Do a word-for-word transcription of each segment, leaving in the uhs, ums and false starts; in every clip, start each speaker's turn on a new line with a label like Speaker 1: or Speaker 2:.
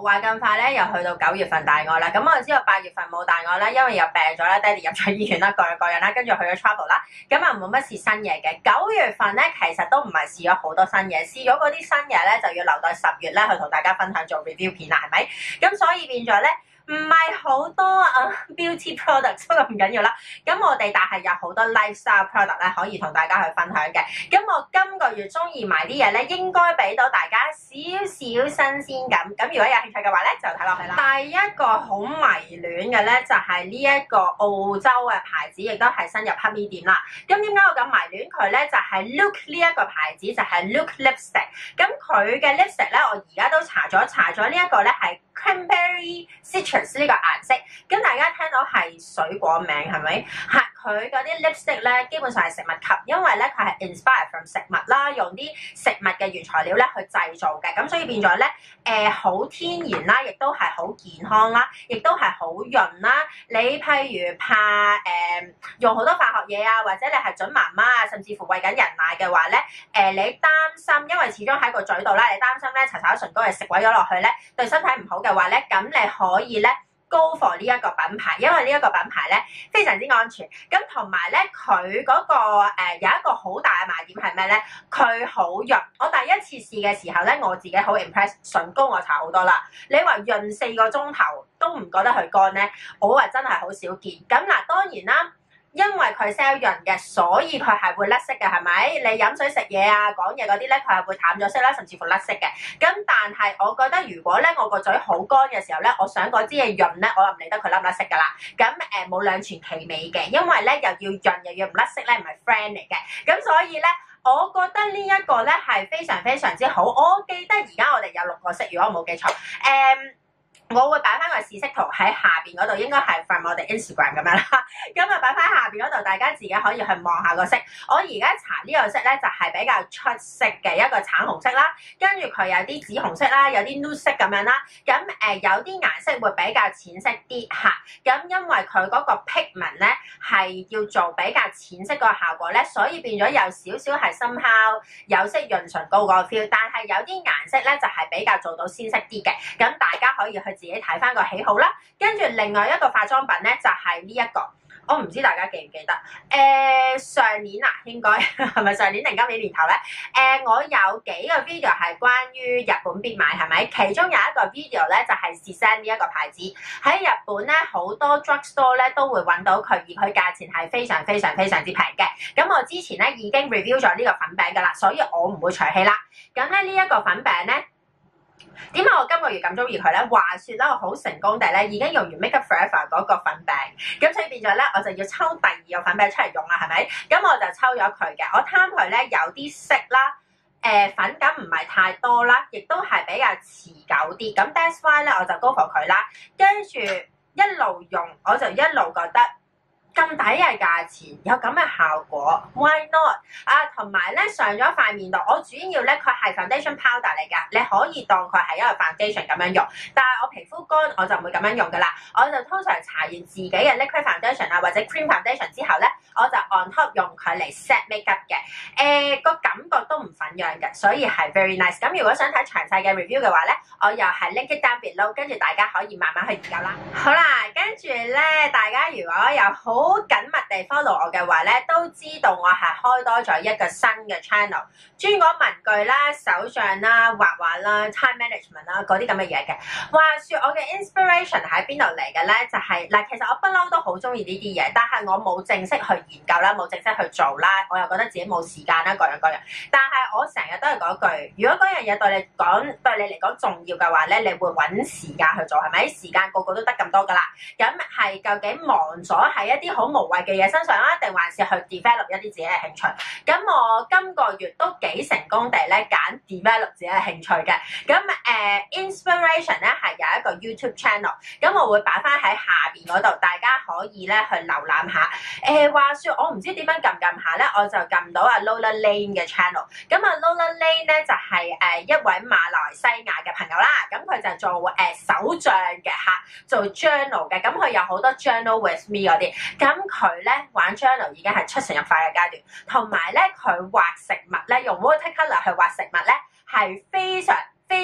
Speaker 1: 話咁快咧，又去到九月份大愛啦。咁我就知道八月份冇大愛啦，因為又病咗啦，爹哋入咗醫院啦，各樣各樣啦，跟住去咗 travel 啦。咁啊冇乜試新嘢嘅。九月份咧，其實都唔係試咗好多新嘢，試咗嗰啲新嘢咧，就要留待十月咧去同大家分享做 review 片啦，係咪？咁所以變咗咧。唔係好多啊、uh, beauty products， 不過唔緊要啦。咁我哋但係有好多 lifestyle product 咧，可以同大家去分享嘅。咁我今個月中意買啲嘢咧，應該俾到大家少少新鮮感。咁如果有興趣嘅話咧，就睇落去啦。第一個好迷戀嘅咧，就係呢一個澳洲嘅牌子，亦都係新入Hakme店啦。咁點解我咁迷戀佢咧？就係、是、Look 呢一個牌子，就係、是、Look Lipstick。咁佢嘅 lipstick 咧，我而家都查咗查咗呢一個咧係 Cranberry Citrus 呢個顏色，咁大家聽到係水果名係咪？係佢嗰啲 lipstick 咧，基本上係食物級，因為咧佢係 inspire from 食物啦，用啲食物嘅原材料咧去製造嘅，咁所以變咗咧誒好天然啦，亦都係好健康啦，亦都係好潤啦。你譬如怕誒、呃、用好多化學嘢啊，或者你係準媽媽啊，甚至乎餵緊人奶嘅話咧，誒、呃、你擔心，因為始終喺個嘴度啦，你擔心咧搽搽唇膏係食鬼咗落去咧，對身體唔好嘅話咧，咁你可以咧。Go for 呢一個品牌，因為呢一個品牌咧非常之安全。咁同埋咧，佢嗰、那個、呃、有一個好大嘅賣點係咩咧？佢好潤。我第一次試嘅時候咧，我自己好 impress。唇膏我搽好多啦，你話潤四個鐘頭都唔覺得佢乾咧，我話真係好少見。咁嗱，當然啦。因為佢 sell 潤嘅，所以佢係會甩色嘅，係咪？你飲水食嘢啊、講嘢嗰啲咧，佢係會淡咗色啦，甚至乎甩色嘅。咁但係我覺得，如果咧我個嘴好乾嘅時候咧，我想嗰支嘢潤咧，我又唔理得佢甩唔甩色噶啦。咁誒冇兩全其美嘅，因為咧又要潤又要唔甩色咧，唔係 friend 嚟嘅。咁所以咧，我覺得呢一個咧係非常非常之好。我記得而家我哋有六個色，如果我冇記錯，誒、嗯。我會擺翻個試色圖喺下邊嗰度，應該係 from 我哋 Instagram 咁樣啦。咁啊擺翻下邊嗰度，大家自己可以去望下個色。我而家搽呢個色咧，就係、是、比較出色嘅一個橙紅色啦。跟住佢有啲紫紅色啦，有啲 nude 色咁樣啦。咁誒、呃、有啲顏色會比較淺色啲嚇。咁因為佢嗰個 pigment 咧係要做比較淺色個效果咧，所以變咗有少少係深烤有色潤唇膏個 feel。但係有啲顏色咧就係、是、比較做到鮮色啲嘅。咁大家可以去。自己睇翻個喜好啦，跟住另外一個化妝品咧就係呢一個，我唔知大家記唔記得？誒、呃、上年啊，應該係咪上年定今年年頭咧？誒、呃、我有幾個 video 係關於日本必買係咪？其中有一個 video 咧就係 Cezanne 呢一個牌子喺日本咧好多 drugstore 咧都會揾到佢，而佢價錢係非常非常非常之平嘅。咁我之前咧已經 review 咗呢個粉餅噶啦，所以我唔會除氣啦。咁咧呢一個粉餅咧。點解我今個月咁中意佢咧？話説咧，我好成功地咧已經用完 Make Up Forever 嗰個粉餅，咁所以變咗咧，我就要抽第二個粉餅出嚟用啦，係咪？咁我就抽咗佢嘅，我貪佢咧有啲色啦，誒、呃、粉感唔係太多啦，亦都係比較持久啲。咁 That's why 咧，我就 go for 佢啦。跟住一路用，我就一路覺得。咁抵嘅價錢，有咁嘅效果 ，why not？啊，同埋咧上咗塊面度，我主要咧佢係 foundation powder 嚟㗎，你可以當佢係一個 foundation 咁樣用。但係我皮膚乾，我就唔會咁樣用㗎啦。我就通常搽完自己嘅 liquid foundation 啊，或者 cream foundation 之後咧，我就 on top 用佢嚟 set makeup 嘅。誒、呃、個感覺都唔粉樣嘅，所以係 very nice。咁如果想睇詳細嘅 review 嘅話咧，我又係 link it down below，跟住大家可以慢慢去研究啦。好啦，跟住咧，大家如果有好好緊密地 follow 我嘅話咧，都知道我係開多咗一個新嘅 channel， 專講文具啦、手帳啦、畫畫啦、time management 啦嗰啲咁嘅嘢嘅。話説我嘅 inspiration 喺邊度嚟嘅咧？就係、是、嗱，其實我不嬲都好中意呢啲嘢，但係我冇正式去研究啦，冇正式去做啦，我又覺得自己冇時間啦，各樣各樣。但係我成日都係嗰句，如果嗰樣嘢對你講對你嚟講重要嘅話咧，你會揾時間去做，係咪？時間個個都得咁多噶啦，咁係究竟忙咗喺一啲好無謂嘅嘢身上啦，定還是去 develop 一啲自己嘅興趣？咁我今個月都幾成功地咧揀 develop 自己嘅興趣嘅。咁誒、呃、inspiration 咧係有一個 YouTube channel， 咁我會擺翻喺下邊嗰度，大家可以咧去瀏覽下。誒、呃、話説我唔知點樣撳撳下咧，我就撳到阿 Lollalane 嘅 channel。咁啊 Lollalane 咧就係、是、誒、呃、一位馬來西亞嘅朋友啦，咁佢就做誒、呃、手帳嘅嚇，做 journal 嘅，咁佢有好多 journal with me 嗰啲，咁佢咧玩 journal 已經係出神入化嘅階段，同埋咧佢畫食物咧用 watercolor 去畫食物咧係非常非常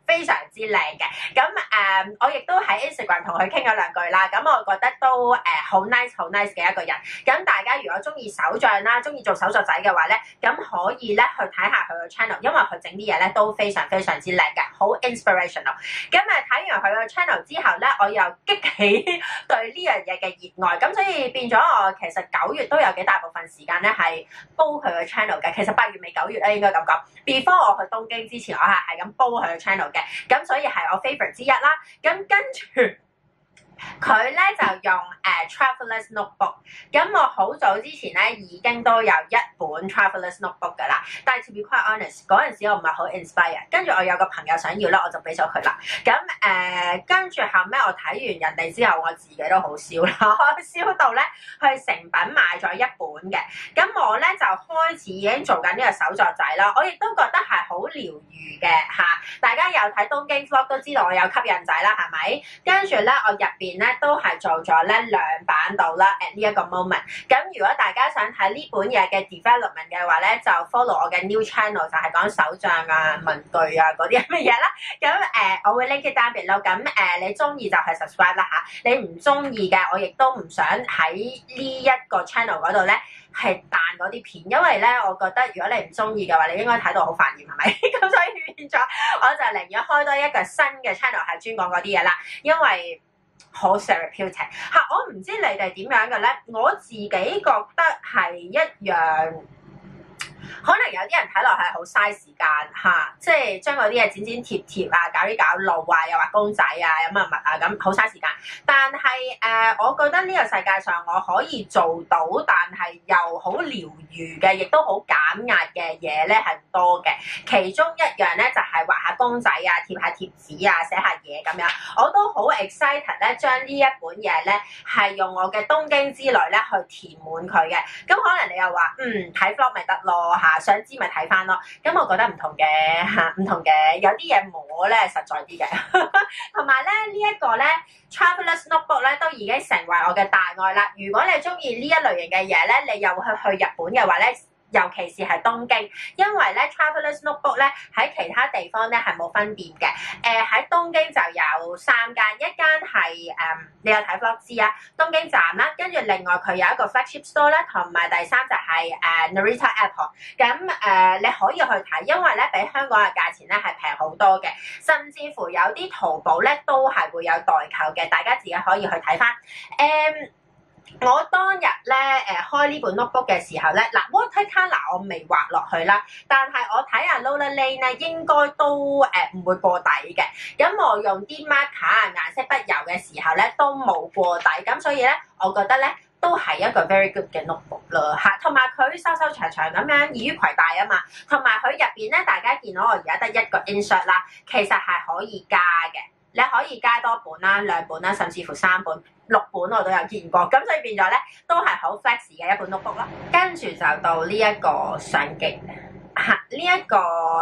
Speaker 1: 非常之靚嘅。咁誒、呃，我亦都喺 Instagram 同佢傾咗兩句啦。咁我覺得都誒好 nice 好 nice 嘅一個人。咁大家如果中意手帳啦，中意做手作仔嘅話咧，咁可以咧去睇下佢個 channel，因為佢整啲嘢咧都非常非常之靚嘅，好 inspirational。咁誒睇完佢個 channel 之後咧，我又激起對呢樣嘢嘅熱愛，咁所以變咗我其實九月都有幾大部分時間咧係煲佢個 channel 嘅。其實八月尾九月咧應該咁講 ，before 我去東京之前，我係係咁煲佢個 channel 嘅，咁所以係我 favourite 之一啦。咁跟住。佢咧就用誒、uh, travelers notebook， 咁我好早之前咧已經都有一本 travelers notebook 噶啦，但係 to be quite honest 嗰陣時我唔係好 inspire， 跟住我有個朋友想要咧，我就俾咗佢啦。咁誒跟住後尾我睇完人哋之後，我自己都好燒啦，我燒到咧去成品買咗一本嘅。咁我咧就開始已經做緊呢個手作仔啦，我亦都覺得係好療愈嘅嚇。大家有睇東京 vlog 都知道我有吸引仔啦，係咪？跟住咧我入邊咧都係做咗咧兩版到啦 at 呢一個 moment。咁如果大家想睇呢本嘢嘅 development 嘅話咧，就 follow 我嘅 new channel， 就係講手帳啊、文具啊嗰啲咁嘅嘢啦。咁誒、呃、我會 link it down below。咁誒、呃、你中意就係 subscribe 啦嚇，你唔中意嘅我亦都唔想喺呢一個 channel 嗰度咧係彈嗰啲片，因為咧我覺得如果你唔中意嘅話，你應該睇到好煩厭係咪？咁所以變咗我就寧願開多一個新嘅 channel 係專講嗰啲嘢啦，因為好 therapeutic 嚇。我唔知你哋點樣嘅咧，我自己覺得係一樣。可能有啲人睇落係好嘥時間嚇、啊，即係將嗰啲嘢剪剪貼貼啊，搞啲搞路啊，又畫公仔啊，有乜乜啊咁，好嘥時間。但係誒、呃，我覺得呢個世界上我可以做到，但係又好療愈嘅，亦都好減壓嘅嘢咧係唔多嘅。其中一樣咧就係、是、畫下公仔啊，貼下貼紙啊，寫下嘢咁樣。我都好 excited 咧，將呢一本嘢咧係用我嘅東京之旅咧去填滿佢嘅。咁可能你又話嗯睇 vlog 咪得咯嚇。想知咪睇翻咯，咁我覺得唔同嘅嚇，唔同嘅有啲嘢摸咧實在啲嘅，同埋咧呢一個咧 Travelers Notebook 咧都已經成為我嘅大愛啦。如果你中意呢一類型嘅嘢咧，你又去去日本嘅話咧，尤其是係東京，因為咧 Travelers Notebook 咧喺其他地方咧係冇分店嘅。誒、呃、喺東京就有三間，一間係誒、嗯、你有睇 vlog 知啊，東京站啦，跟住另外佢有一個 flagship store 啦，同埋第三就係、是、誒、呃、Narita Airport。咁誒、呃、你可以去睇，因為咧比香港嘅價錢咧係平好多嘅，甚至乎有啲淘寶咧都係會有代購嘅，大家自己可以去睇翻。誒、嗯。我當日咧誒開呢本 notebook 嘅時候咧，嗱 watercolor 我未畫落去啦，但係我睇下 Lollalane 咧應該都誒唔會過底嘅。咁我用啲 marker 啊顏色筆油嘅時候咧都冇過底，咁所以咧我覺得咧都係一個 very good 嘅 notebook 咯嚇。同埋佢收收長長咁樣易於攜帶啊嘛，同埋佢入邊咧大家見到我而家得一個 insert 啦，其實係可以加嘅，你可以加多本啦、兩本啦，甚至乎三本。六本我都有見過，咁所以變咗咧都係好 flex 嘅一本 notebook 啦。跟住就到呢一個相機嚇，呢、這、一個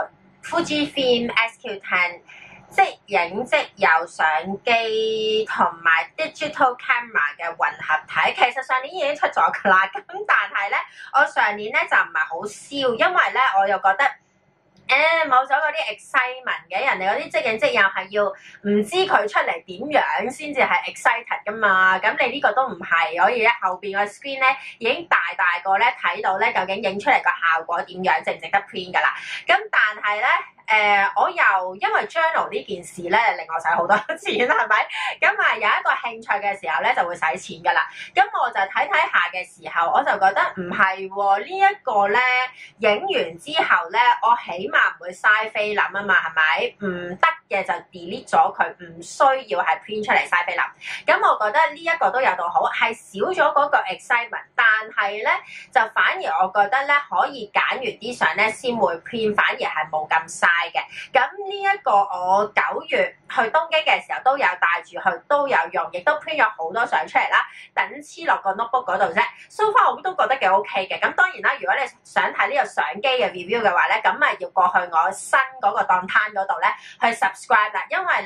Speaker 1: Fujifilm S Q 十，即影即有相機同埋 digital camera 嘅混合體。其實上年已經出咗㗎啦，咁但係咧我上年咧就唔係好燒，因為咧我又覺得。誒冇咗嗰啲 excitement 嘅，人哋嗰啲即影即有係要唔知佢出嚟點樣先至係 excited 噶嘛，咁你呢個都唔係，可以喺後邊個 screen 咧已經大大個咧睇到咧究竟影出嚟個效果點樣，值唔值得 print 噶啦，咁但係咧。誒、呃，我又因為 journal 呢件事咧，令我使好多錢，係咪？咁啊有一個興趣嘅時候咧，就會使錢噶啦。咁我就睇睇下嘅時候，我就覺得唔係喎，呢一個咧影完之後咧，我起碼唔會嘥菲林啊嘛，係咪？唔得嘅就 delete 咗佢，唔需要係 print 出嚟嘥菲林。咁我覺得呢一個都有到好，係少咗嗰個 excitement， 但係咧就反而我覺得咧可以揀完啲相咧先會 print，反而係冇咁嘥。嘅，咁呢一個我九月去東京嘅時候都有帶住去，都有用，亦都 print 咗好多相出嚟啦，等黐落個 notebook 嗰度啫。so far 我都覺得幾 OK 嘅。咁當然啦，如果你想睇呢個相機嘅 review 嘅話咧，咁咪要過去我新嗰個檔攤嗰度咧去 subscribe 啦，因為咧。誒、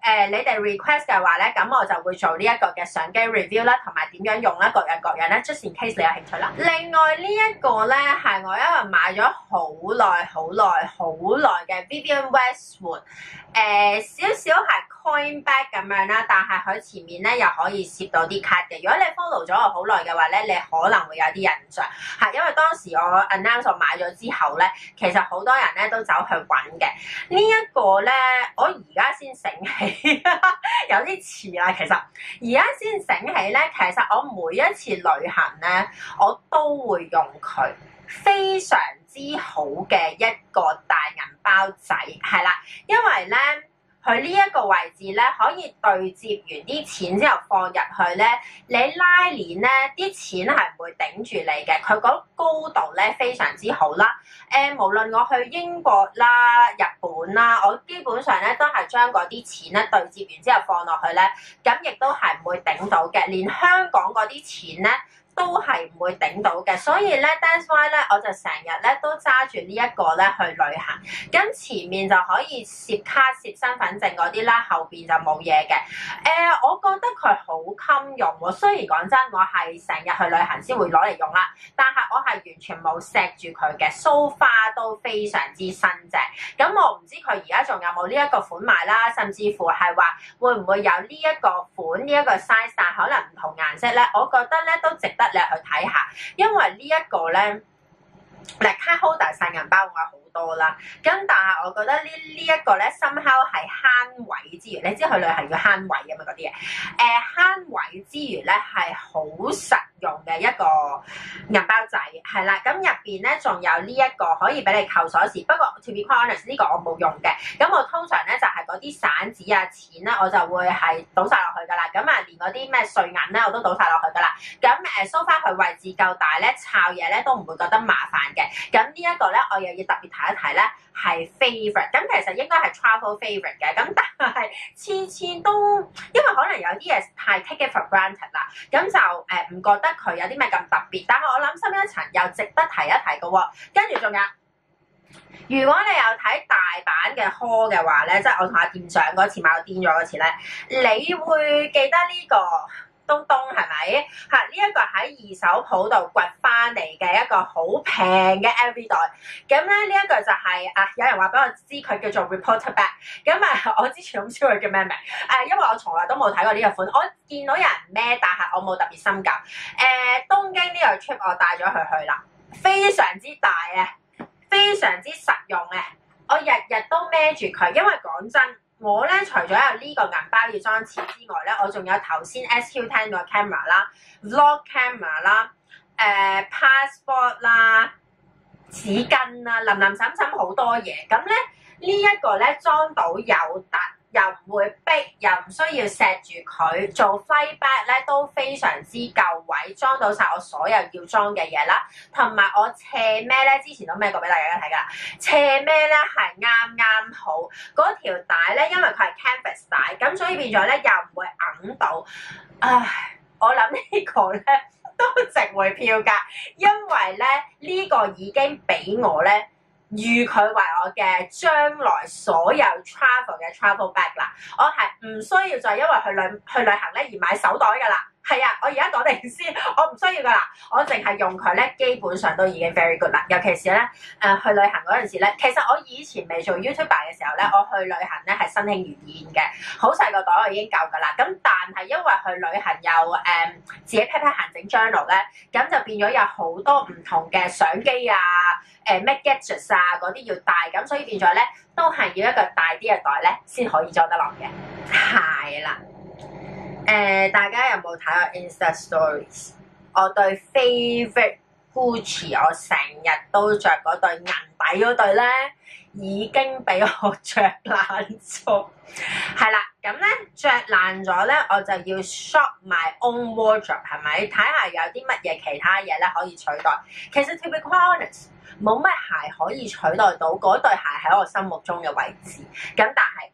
Speaker 1: 呃、你哋 request 嘅話咧，咁我就會做呢一個嘅相機 review 啦，同埋點樣用啦，各樣各樣咧 ，just in case 你有興趣啦。另外呢一個咧係我一個買咗好耐、好耐、好耐嘅 Vivienne Westwood， 誒少少係 coin bag 咁樣啦，但係佢前面咧又可以攝到啲卡嘅。如果你 follow 咗我好耐嘅話咧，你可能會有啲印象，係因為當時我 announce 我買咗之後咧，其實好多人咧都走去揾嘅。這個、呢一個咧，我而家先醒起，有啲遲啦。其實而家先醒起咧，其實我每一次旅行咧，我都會用佢，非常之好嘅一個大銀包仔，係啦，因為咧。佢呢一個位置咧，可以對接完啲錢之後放入去咧，你拉鏈咧啲錢係唔會頂住你嘅，佢嗰高度咧非常之好啦。誒、呃，無論我去英國啦、日本啦，我基本上咧都係將嗰啲錢咧對接完之後放落去咧，咁亦都係唔會頂到嘅，連香港嗰啲錢咧，都係唔會頂到嘅，所以咧 that's why 咧我就成日咧都揸住呢一個咧去旅行，咁前面就可以攝卡攝身份證嗰啲啦，後邊就冇嘢嘅。誒、呃，我覺得佢好襟用喎，雖然講真，我係成日去旅行先會攞嚟用啦，但係我係完全冇錫住佢嘅 ，so far 都非常之新淨。咁我唔知佢而家仲有冇呢一個款賣啦，甚至乎係話會唔會有呢一個款呢一個 size， 但可能唔同顏色咧，我覺得咧都值得你去睇下，因為呢一個咧，嗱卡 holder 細銀包我有好多啦，咁但係我覺得呢呢一個咧 somehow 係慳位之餘，你知去旅行要慳位啊嘛嗰啲嘢，誒慳位之餘咧係好實用嘅一個銀包仔，係啦，咁入邊咧仲有呢一個可以俾你扣鎖匙，不過 to be quite honest 呢個我冇用嘅，咁我通常咧就係嗰啲散紙啊錢咧我就會係倒晒落去噶啦，咁啊連嗰啲咩碎銀咧我都倒晒落去噶啦，咁誒 so far 佢位置夠大咧，摷嘢咧都唔會覺得麻煩嘅，咁呢一個咧我又要特別提一提咧係 favourite， 咁其實應該係 travel favourite 嘅，咁但係次次都因為可能有啲嘢太 take it for granted 啦，咁就誒唔、呃、覺得佢有啲咩咁特別，但係我諗深一層又值得提一提嘅喎，跟住仲有。如果你有睇大阪嘅 haul 嘅話咧，即係我同阿店長嗰次買到癲咗嗰次咧，你會記得呢、這個東東係咪？嚇，呢一個喺二手鋪度掘翻嚟嘅一個好平嘅 L V 袋，咁咧呢一個就係、是、啊有人話俾我知佢叫做 reporter bag，咁啊我之前唔知佢叫咩名，誒、啊、因為我從來都冇睇過呢個款，我見到有人孭，但係我冇特別深究。誒、呃、東京呢個 trip 我帶咗佢去啦，非常之大啊！非常之實用嘅，我日日都孭住佢，因為講真，我咧除咗有呢個銀包要裝錢之外咧，我仲有頭先 S Q 十個 camera 啦、vlog camera 啦、誒、呃、passport 啦、紙巾啦，林林沈沈好多嘢。咁咧呢一個咧裝到有突，又唔會逼，又唔需要錫住佢，做 flight bag 咧都非常之夠位，裝到晒我所有要裝嘅嘢啦。同埋我斜孭咧，之前都孭過俾大家睇㗎啦。斜孭咧係啱啱好，嗰條帶咧，因為佢係 canvas 帶，咁所以變咗咧又唔會揞到。唉，我諗呢個咧都值回票價，因為咧呢個已經俾我咧。預佢為我嘅將來所有 travel 嘅 travel bag 啦，我係唔需要再因為去旅去旅行咧而買手袋㗎啦。係啊，我而家講定先，我唔需要㗎啦，我淨係用佢咧，基本上都已經 very good 啦。尤其是咧，誒、呃、去旅行嗰陣時咧，其實我以前未做 YouTuber 嘅時候咧，我去旅行咧係身輕如燕嘅，好細個袋我已經夠㗎啦。咁但係因為去旅行又誒、呃、自己 pack pack 行整 journal 咧，咁就變咗有好多唔同嘅相機啊，誒咩 gadgets 啊嗰啲要帶，咁所以變咗咧都係要一個大啲嘅袋咧先可以裝得落嘅。係啦。誒、呃，大家有冇睇我 Insta Stories？ 我對 favorite Gucci， 我成日都着嗰對銀底嗰對咧，已經俾我着爛咗。係啦，咁咧着爛咗咧，我就要 shop my own wardrobe， 係咪？睇下有啲乜嘢其他嘢咧可以取代。其實 to be honest， 冇乜鞋可以取代到嗰對鞋喺我心目中嘅位置。咁但係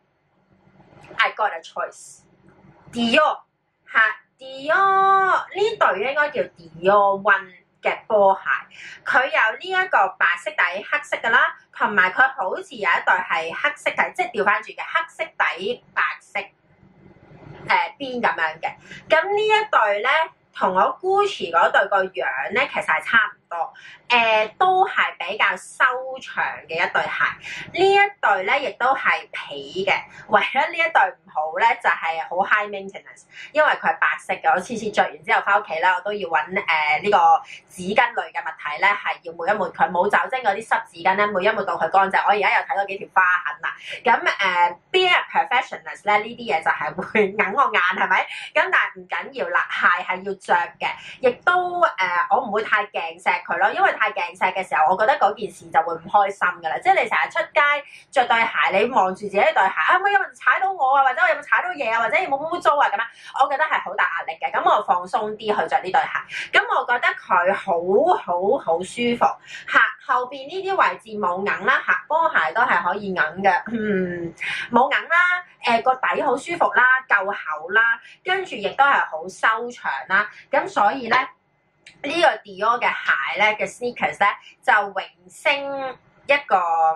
Speaker 1: I got a choice。Dior 嚇 Dior 呢對應該叫 Dior One 嘅波鞋，佢有呢一個白色底黑色㗎啦，同埋佢好似有一對係黑色底，即係調翻轉嘅黑色底白色誒邊咁樣嘅。咁呢一對咧，同我 Gucci 嗰對個樣咧，其實係差唔多，誒、呃、都係比較修長嘅一對鞋。呢一對咧，亦都係皮嘅。唯一呢一對唔好咧，就係、是、好 high maintenance，因為佢係白色嘅。我次次着完之後翻屋企咧，我都要揾誒呢個紙巾類嘅物體咧，係要抹一抹佢，冇酒精嗰啲濕紙巾咧，抹一抹到佢乾淨。我而家又睇到幾條花痕啦。咁誒 be a professional 咧，呢啲嘢就係會揞我眼係咪？咁但係唔緊要啦，鞋係要着嘅，亦都誒、呃、我唔會太鏡錫佢咯，因為太鏡錫嘅時候，我覺得嗰件事就會唔開心㗎啦。即係你成日出街着對鞋，你望住自己對鞋，啊唔好有冇踩到我啊，或者我有冇踩到嘢啊，或者有冇污糟啊咁樣，我覺得係好大壓力嘅。咁我放鬆啲去着呢對鞋，咁我覺得佢好好好舒服。嚇後邊呢啲位置冇揞啦，嚇波鞋都係可以揞嘅，嗯冇揞啦。誒、呃、個底好舒服啦，夠厚啦，跟住亦都係好修長啦。咁所以咧，呢、這個 Dior 嘅鞋咧嘅 sneakers 咧就榮升一個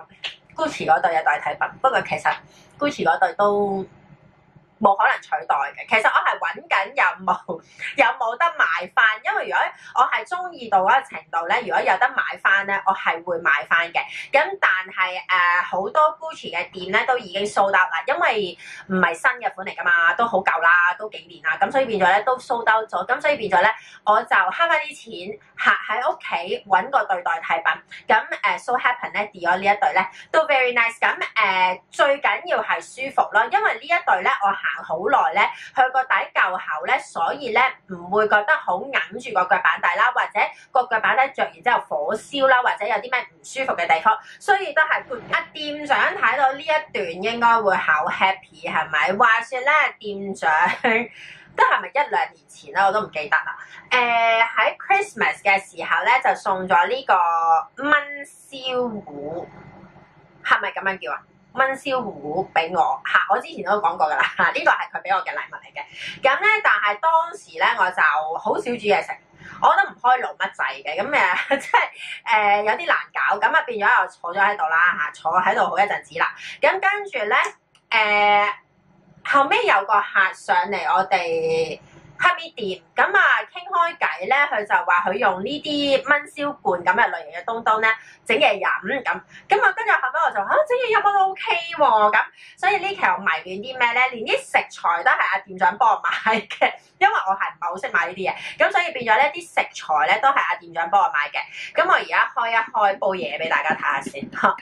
Speaker 1: Gucci 嗰對嘅代替品。不過其實 Gucci 嗰對都冇可能取代嘅。其實我係揾緊有冇有冇得買翻，因為如果我係中意到嗰個程度咧，如果有得買翻咧，我係會買翻嘅。咁但係誒好多 Gucci 嘅店咧都已經 sold out 啦，因為唔係新嘅款嚟㗎嘛，都好舊啦，都幾年啦，咁所以變咗咧都 sold out 咗，咁所以變咗咧我就慳翻啲錢嚇喺屋企揾個對代替品。咁誒、呃、so happen 咧 Dior 呢一對咧都 very nice。咁誒、呃、最緊要係舒服咯，因為呢一對咧我行好耐咧，佢個底夠厚咧，所以咧唔會覺得好揞住個腳板底啦，或者個腳板底着完之後火燒啦，或者有啲咩唔舒服嘅地方，所以都係 good。阿店長睇到呢一段應該會好 happy 係咪？話説咧，店長都係咪一兩年前咧，我都唔記得啦。誒、呃、喺 Christmas 嘅時候咧，就送咗呢個燜燒糊，係咪咁樣叫啊？燜燒糊俾我嚇，我之前都講過㗎啦嚇，呢個係佢俾我嘅禮物嚟嘅。咁咧，但係當時咧我就好少煮嘢食，我覺得唔開爐乜滯嘅，咁誒即係誒有啲難搞，咁啊變咗又坐咗喺度啦嚇，坐喺度好一陣子啦。咁跟住咧誒後尾有個客上嚟我哋Hakme店，咁啊傾開偈咧，佢就話佢用呢啲燜燒罐咁嘅類型嘅東東咧整嘢飲咁，咁啊跟住後尾我就嚇整嘢飲我都 OK 喎，咁所以呢期我迷戀啲咩咧？連啲食材都係阿店長幫我買嘅，因為我係唔係好識買呢啲嘢，咁所以變咗咧啲食材咧都係阿店長幫我買嘅。咁我而家開一開煲嘢俾大家睇下先嚇。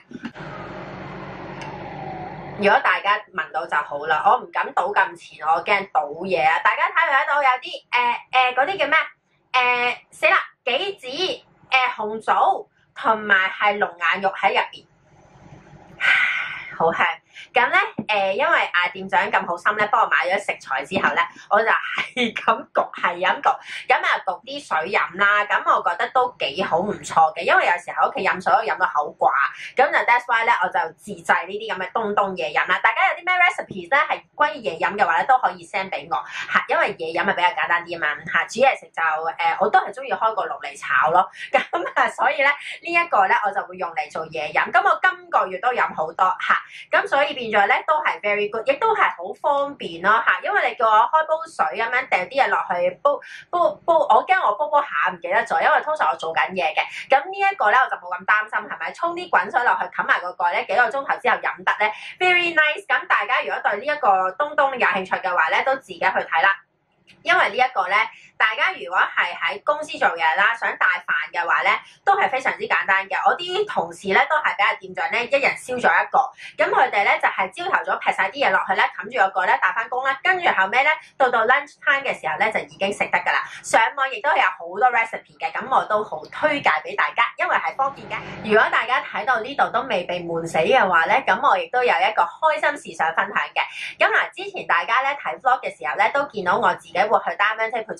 Speaker 1: 如果大家聞到就好啦，我唔敢倒咁前，我驚倒嘢啊！大家睇唔睇到有啲誒誒嗰啲叫咩？誒死啦，杞子、誒、呃、紅棗同埋係龍眼肉喺入邊，好香。咁咧誒，因為阿店長咁好心咧，幫我買咗食材之後咧，我就係咁焗，係咁焗，咁啊焗啲水飲啦。咁我覺得都幾好，唔錯嘅。因為有時喺屋企飲水都飲到口掛，咁就 that's why 咧，我就自製呢啲咁嘅東東嘢飲啦。大家有啲咩 recipes 咧係關於嘢飲嘅話咧，都可以 send 俾我嚇，因為嘢飲係比較簡單啲啊嘛嚇。煮嘢食就誒、呃，我都係中意開個爐嚟炒咯。咁啊，所以咧呢一個咧我就會用嚟做嘢飲。咁我今個月都飲好多嚇，咁所以變咗咧都係 very good，亦都係好方便咯嚇，因為你叫我開煲水咁樣掉啲嘢落去煲煲煲，我驚我煲煲下唔記得咗，因為通常我做緊嘢嘅。咁呢一個咧我就冇咁擔心，係咪？沖啲滾水落去，冚埋個蓋咧，幾個鐘頭之後飲得咧 very nice。咁大家如果對呢一個東東有興趣嘅話咧，都自己去睇啦。因為呢一個咧，大家如果係喺公司做嘢啦，想帶飯嘅話咧，都係非常之簡單嘅。我啲同事咧都係俾阿店長咧一人燒咗一個，咁佢哋咧就係朝頭早劈晒啲嘢落去咧，冚住個蓋咧帶翻工啦。跟住後尾咧到到 lunch time 嘅時候咧就已經食得㗎啦。上網亦都有好多 recipe 嘅，咁我都好推介俾大家，因為係方便嘅。如果大家睇到呢度都未被悶死嘅話咧，咁我亦都有一個開心事想分享嘅。咁嗱，之前大家咧睇 vlog 嘅時候咧都見到我自己會去 Diamond Table 之前買嘢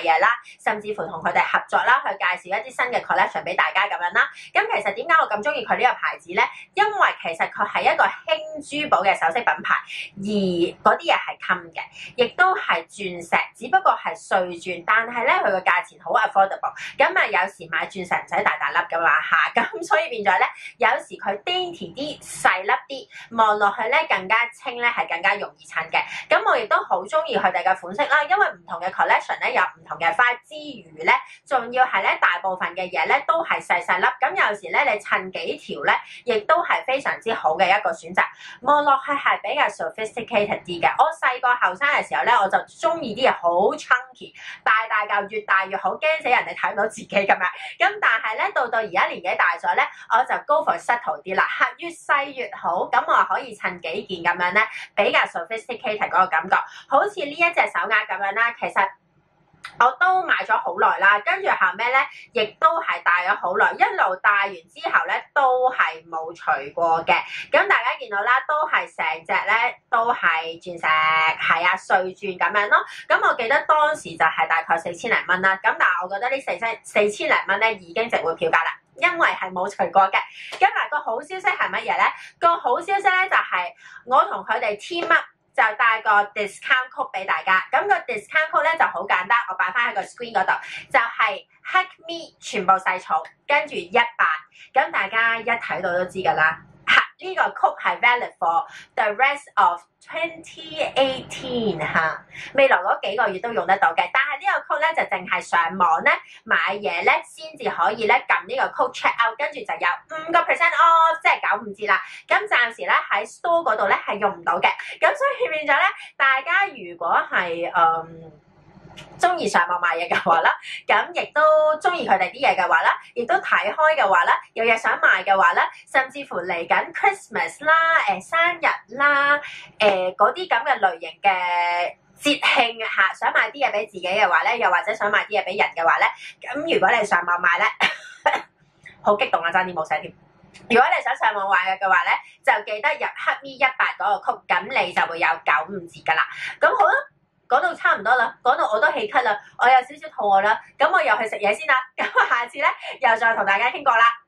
Speaker 1: 嘢啦，甚至乎同佢哋合作啦，去介紹一啲新嘅 collection 俾大家咁樣啦。咁其實點解我咁中意佢呢個牌子咧？因為其實佢係一個輕珠寶嘅首飾品牌，而嗰啲嘢係襟嘅，亦都係鑽石，只不過係碎鑽，但係咧佢個價錢好 affordable。咁啊有時買鑽石唔使大大粒噶嘛嚇，咁所以變咗咧有時佢 dainty 啲細粒啲，望落去咧更加清咧，係更加容易襯嘅。咁我亦都好中意佢哋嘅款式啦，因為唔同嘅 collection 咧有唔同嘅花之餘咧，仲要係咧大部分嘅嘢咧都係細細粒，咁有時咧你襯幾條咧，亦都係非常之好嘅一個選擇。望落去係比較 sophisticated 啲嘅。我細個後生嘅時候咧，我就中意啲嘢好 chunky， 大大嚿，越大越好，驚死人哋睇唔到自己咁樣。咁但係咧到到而家年紀大咗咧，我就 go for subtle 啲啦，嚇越細越好。咁我可以襯幾件咁樣咧，比較 sophisticated 嗰個感覺。好似呢一隻手鐲咁樣啦，其實我都買咗好耐啦，跟住後尾咧，亦都係戴咗好耐，一路戴完之後咧，都係冇除過嘅。咁大家見到啦，都係成隻咧都係鑽石，係啊碎鑽咁樣咯。咁我記得當時就係大概四千零蚊啦。咁但係我覺得呢四千四千零蚊咧已經值回票價啦，因為係冇除過嘅。咁嗱個好消息係乜嘢咧？個好消息咧就係我同佢哋 team up。就帶個 discount code 俾大家，咁個 discount code 咧就好簡單，我擺翻喺個 screen 嗰度，就係 Hakme 全部細草，跟住一百，咁大家一睇到都知㗎啦。嚇，呢個 code 係 valid for the rest of twenty eighteen 嚇，未來嗰幾個月都用得到嘅。但係呢個 code 咧就淨係上網咧買嘢咧先至可以咧撳呢個 code check out，跟住就有五個 percent off， 即係九五折啦。咁暫時咧喺 store 嗰度咧係用唔到嘅，咁所以變咗咧，大家如果係嗯中意上網買嘢嘅話啦，咁亦都中意佢哋啲嘢嘅話啦，亦都睇開嘅話啦，有嘢想買嘅話啦，甚至乎嚟緊 Christmas 啦、誒、呃、生日啦、誒嗰啲咁嘅類型嘅節慶嚇，想買啲嘢俾自己嘅話咧，又或者想買啲嘢俾人嘅話咧，咁如果你上網買咧，好激動啊！爭啲冇寫添。如果你想上網買嘅話咧，就記得入 Hakme 一百嗰個 code，咁你就會有九五折噶啦。咁好啦。講到差唔多啦，講到我都氣咳啦，我有少少肚餓啦，咁我又去食嘢先啦，咁我下次咧又再同大家傾過啦。